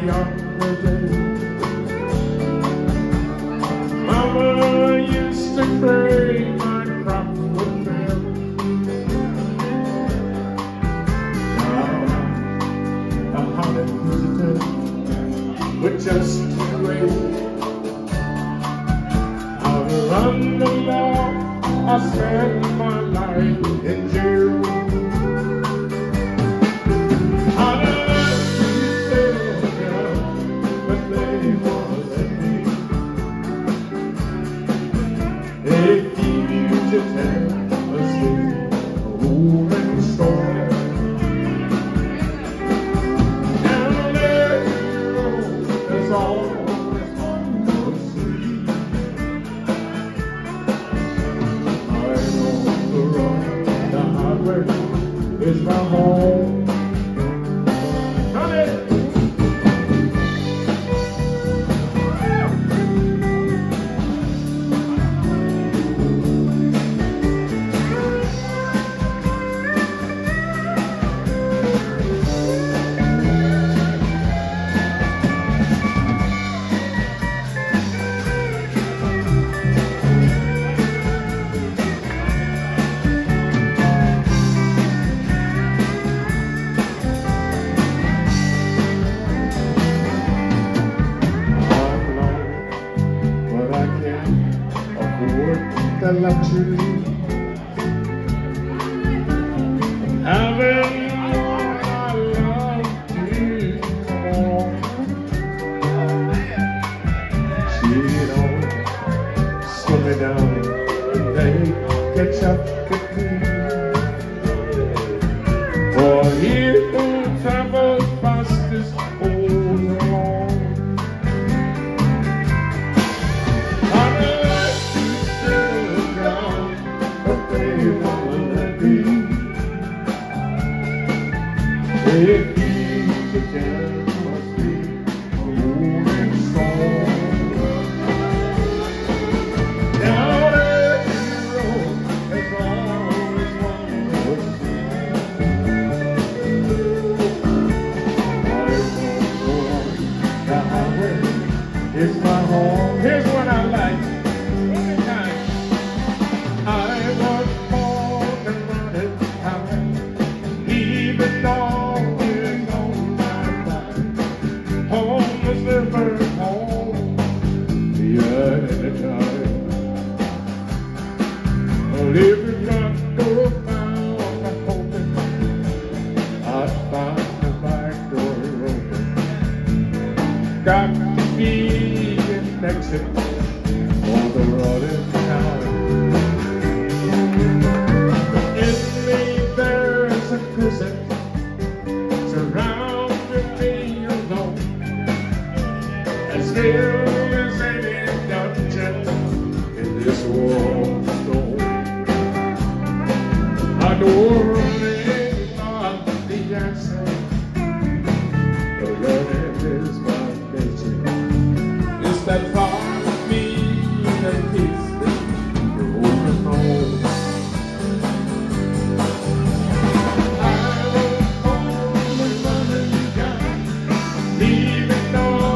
younger days. Mama used to pray my crop would fail. Now I'm a hunted fugitive with just two ways. I'll run the law, I'll spend my life in jail. It's my home. Run it! The luxury of having what I love to come on. She'd always slow me down and they catch up with me. For he who travels fastest goes along. If you could tell must be a rolling stone. Down every road there's always one to see. I won't go on the highway, it's my home. Here's what I like. I was born and run it high, even though never home yet at a time. Well, every front door found I'm hoping I'd find the back door open. Got to be an exit for the running time. In me there's a prison surrounding me alone. Still is any dungeon in this world stone. I know running not the answer, but running is my nature. It's that part of me that keeps me moving home. I was born with running down, even though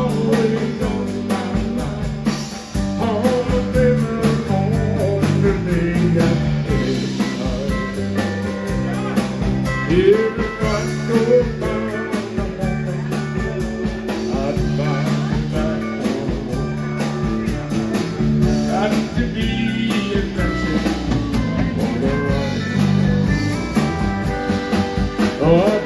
every front door found a moment I'd find back home. Got to be invented for the run. Oh,